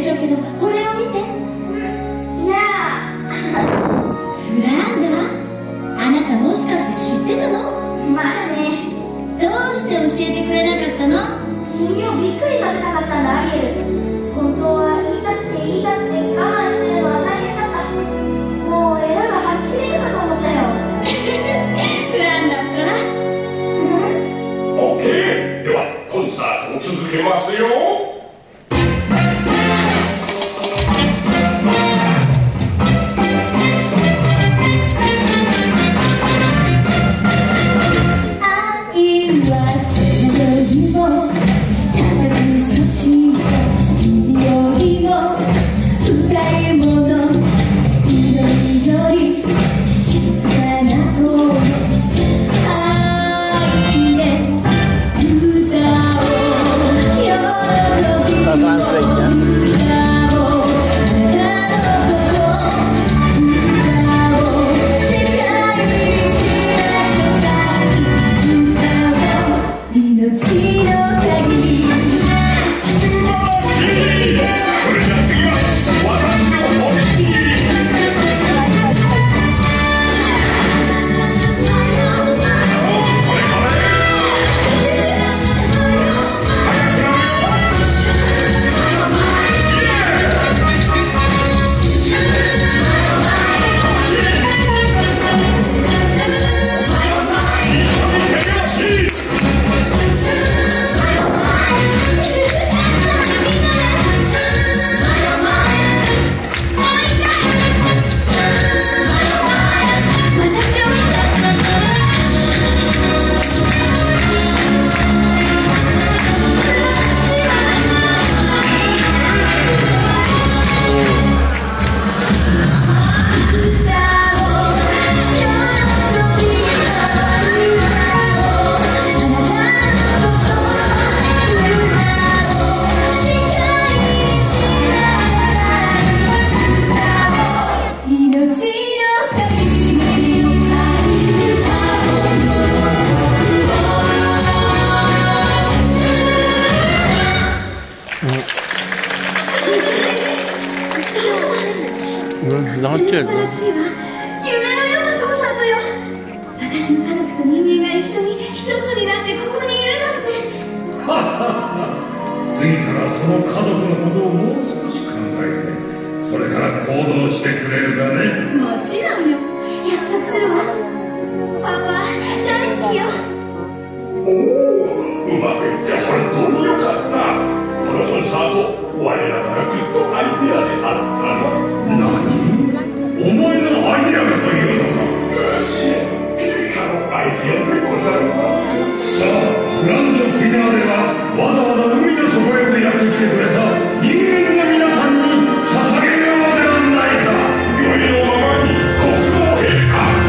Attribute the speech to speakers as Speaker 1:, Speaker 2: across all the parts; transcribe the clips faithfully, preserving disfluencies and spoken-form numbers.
Speaker 1: しょうけど、これを見て。
Speaker 2: いや
Speaker 1: フランダ、あなたもしかして知ってたの？
Speaker 2: まあね。
Speaker 1: どうして教えてくれなかったの？
Speaker 2: 君をびっくりさせたかったんだ、アリエル。本当は言いたくて言いたくて我慢してるのは大変だった。もうエラがはち切れるかと思ったよ。
Speaker 1: フランだったら。
Speaker 3: オッケー。ではコンサートを続けますよ。
Speaker 4: なんていうの？
Speaker 1: 夢のようなコンサートよ。私の家族と人間が一緒に一つになってここにいるなんて。
Speaker 3: はっはっは。次からその家族のことをもう少し考えて、それから行動してくれるかね。
Speaker 1: もちろんよ。約束するわ。パパ、大好きよ。
Speaker 3: おお、うまくいって本当によかった。このコンサート、我らからきっとアイデアであったな。何？お前のアイデアだというのか。陛下のアイデアでございます。さあ、グランドフィナーレはわざわざ海の底へとやってきてくれた人間の皆さんに捧げようではないか。御意のままに国王陛下。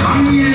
Speaker 3: 繁栄